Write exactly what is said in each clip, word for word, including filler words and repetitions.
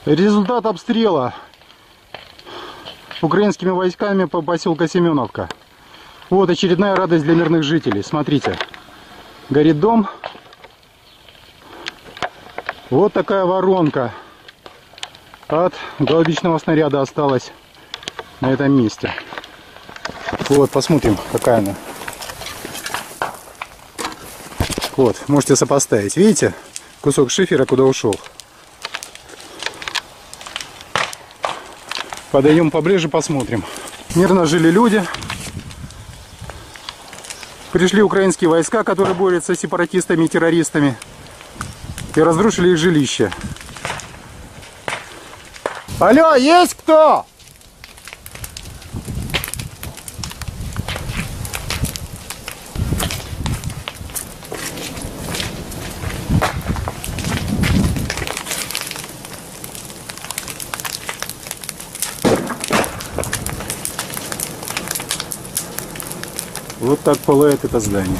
Результат обстрела украинскими войсками по поселку Семеновка. Вот очередная радость для мирных жителей. Смотрите, горит дом. Вот такая воронка от гаубичного снаряда осталась на этом месте. Вот, посмотрим, какая она. Вот, можете сопоставить. Видите, кусок шифера куда ушел. Подойдем поближе, посмотрим. Мирно жили люди. Пришли украинские войска, которые борются с сепаратистами и террористами, и разрушили их жилище. Алло, есть кто? Вот так пылает это здание.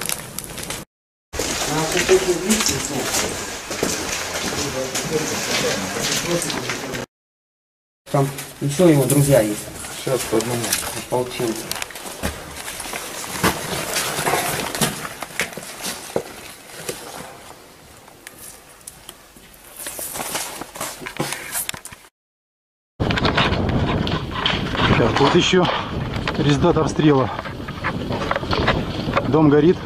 Там еще его друзья есть. Сейчас по одному. Ополченцы. Так, вот еще результат обстрела. Дом горит.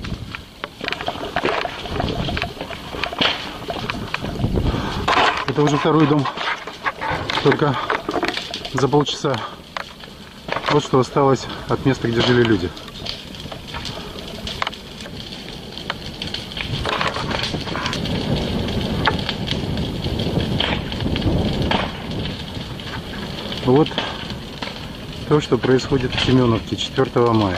Это уже второй дом. Только за полчаса. Вот что осталось от места, где жили люди. Вот то, что происходит в Семеновке четвёртого мая.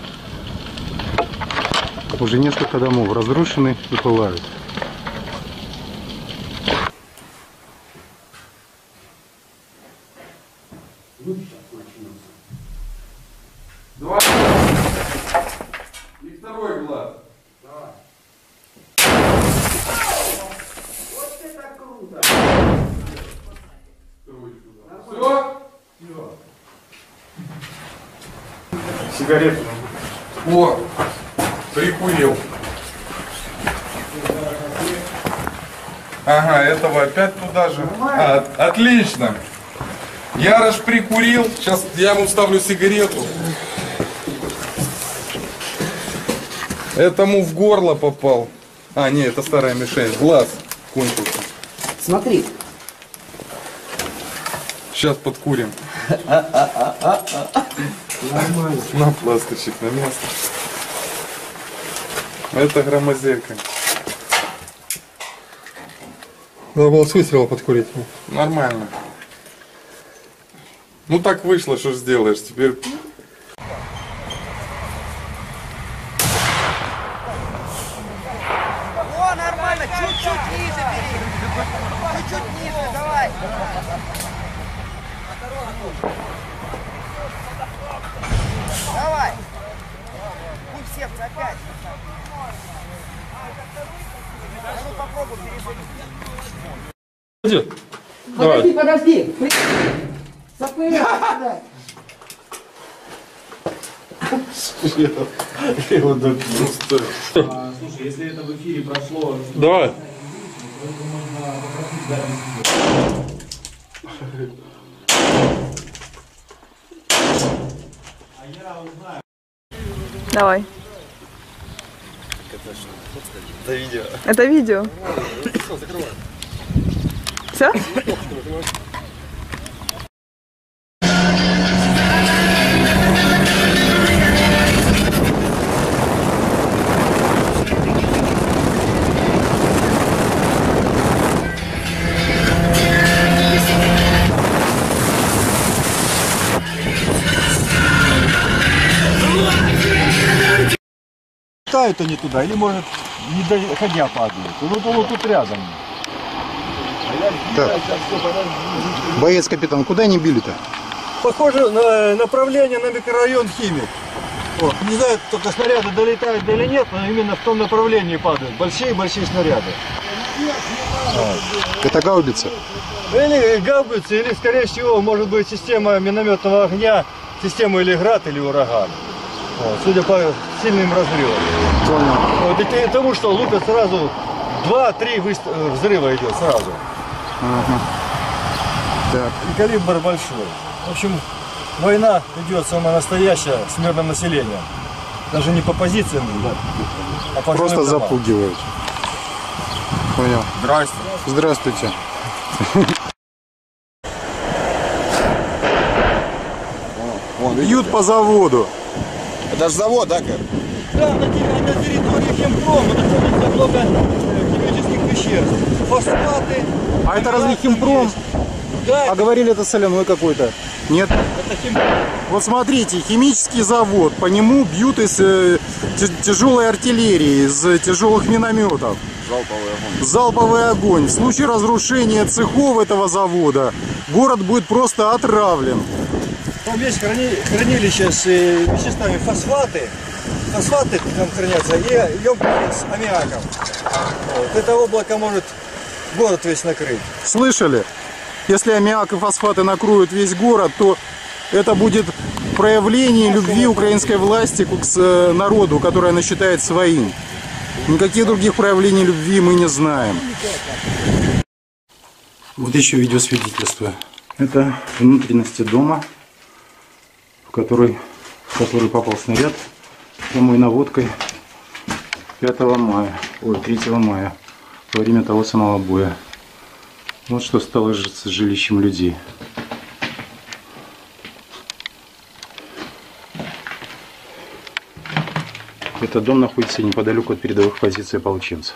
Уже несколько домов разрушены и пылают. Два. И второй глаз. Давай. Вот это круто! Все? Все. Сигарету. О, прикурил. Ага, этого опять туда же. А, отлично. Ярош прикурил. Сейчас я ему ставлю сигарету. Этому в горло попал. А, не, это старая мишень. Глаз кончился. Смотри. Сейчас подкурим. Нормально. На пластырчик, на место. Это громозелька. Надо было с выстрела подкурить. Нормально. Ну так вышло, что ж сделаешь. Теперь... О, нормально. Чуть-чуть ниже бери. Чуть-чуть ниже, давай. Давай. Пусть сердце опять. А ну попробуй пересадить. Подожди, подожди. Запыль. Его допил. Слушай, если это в эфире прошло... Давай. Давай. Это видео. Это видео. Все? Летают они туда, или может не доходя падают. Вот он тут рядом. Так. Боец капитан, куда они били-то? Похоже на направление на микрорайон Химик. Вот. Не знаю, только снаряды долетают или нет, но именно в том направлении падают. Большие-большие снаряды. А, это гаубица? Или гаубицы, или, скорее всего, может быть, система минометного огня, система или град, или ураган. Вот, судя по сильным разрывам. Понял. Вот, и тому, что лука сразу два-три взрыва идет сразу. Ага. Так. И калибр большой. В общем, война идет самая настоящая с мирным населением. Даже не по позициям, а по Просто жилым домам. запугивают. Понял. Здравствуйте. Здравствуйте. Бьют по заводу. Это же завод, да, Кэр? Да, на, терри- на территории химпрома находится много э, химических веществ. Фосфаты. А это разве нитратные химпром? есть. Да, А говорили, это соляной какой-то. Нет? это химпром. Вот смотрите, химический завод, по нему бьют из э, т- тяжелой артиллерии, из э, тяжелых минометов. Залповый огонь. Залповый огонь. В случае разрушения цехов этого завода город будет просто отравлен. Там есть храни- хранилище с э, веществами фосфаты. Фосфаты там хранятся и емкости с аммиаком. Вот. Это облако может город весь накрыть. Слышали? Если аммиак и фосфаты накроют весь город, то это будет проявление любви украинской власти к э, народу, который она считает своим. Никаких других проявлений любви мы не знаем. Вот еще видеосвидетельство. Это внутренности дома, в который, в который попал снаряд прямой наводкой пятого мая, ой, третьего мая, во время того самого боя. Вот что стало с жилищем людей. Этот дом находится неподалеку от передовых позиций ополченцев.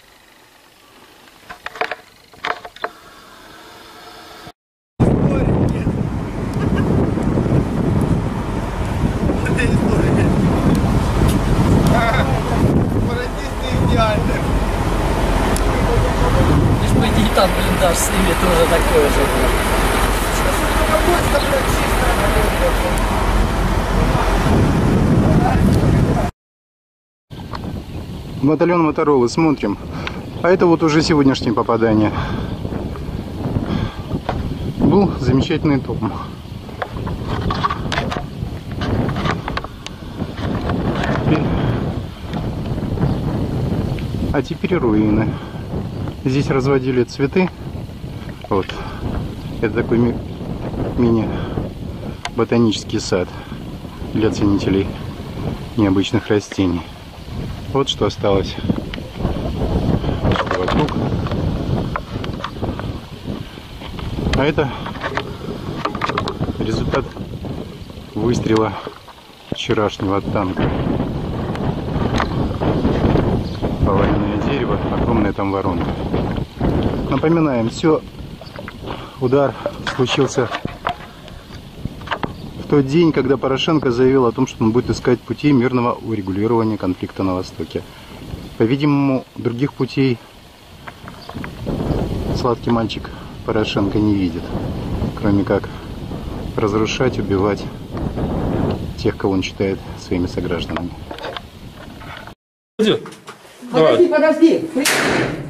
Лишь бы и там блиндаж с ними тоже такое же было. Батальон Моторолы, смотрим. А это вот уже сегодняшнее попадание. Был замечательный дом. Теперь... А теперь руины. Здесь разводили цветы. Вот. Это такой ми- мини-ботанический сад для ценителей необычных растений. Вот что осталось вокруг. А это результат выстрела вчерашнего от танка. Поваленное дерево, огромная там воронка. Напоминаем, все, удар случился в тот день, когда Порошенко заявил о том, что он будет искать пути мирного урегулирования конфликта на Востоке. По-видимому, других путей сладкий мальчик Порошенко не видит, кроме как разрушать, убивать тех, кого он считает своими согражданами. Подожди, подожди.